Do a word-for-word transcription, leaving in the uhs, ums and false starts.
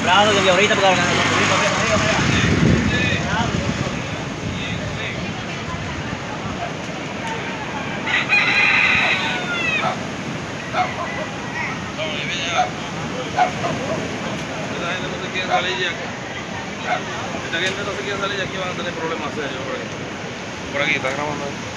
Hablando que ahorita porque arriba, arriba, mira. Esta gente no se quiere salir ya. Esta gente no se quiere salir ya, aquí van a tener problemas serios por aquí. Por aquí, está grabando.